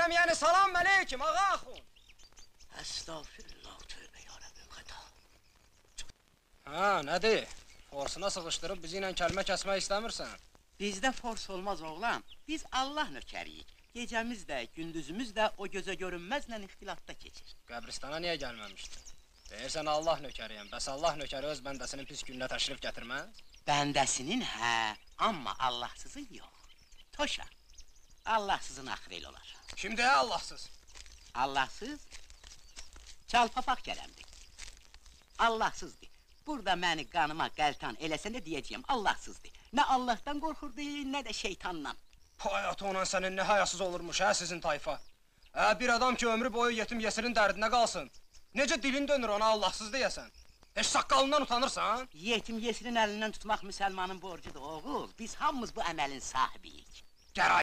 deyirəm, yəni salam əleykum, ağa axun. Estağfirullah, tövbe yarabbim, xəta. Ha, nədir? Forsuna sıxışdırıb bizi ilə kəlmə kəsmək istəmirsən? Bizdə fors olmaz oğlan, biz Allah nökəriyik. Gecəmiz də, gündüzümüz də o gözə görünməzlə ixtilatda keçir. Qəbristana niyə gəlməmişdin? Deyirsən Allah nökəriyəm, bəs Allah nökəri öz bəndəsinin pis gününə təşrif gətirməz? Bəndəsinin hə, amma Allahsızın yox. Toşa, Allahsızın axır el olar. Şimdi Allahsız? Allahsız, çalpapaq gələmdir. Allahsızdır. Burada məni qanıma qəltan eləsən də deyəcəyəm, Allahsızdır. Nə Allahdan qorxurdu, nə də şeytandan. Hayatı olan sənin nə hayasız olurmuş, hə sizin tayfa? Bir adam ki ömrü boyu yetim yesirin dərdinə qalsın. Necə dilin dönür ona Allahsız deyəsən? Heç saqqalından utanırsan? Yetim yesirin əlindən tutmaq müsəlmanın borcudur, oğul. Biz hamımız bu əməlin sahibiyik. Gəl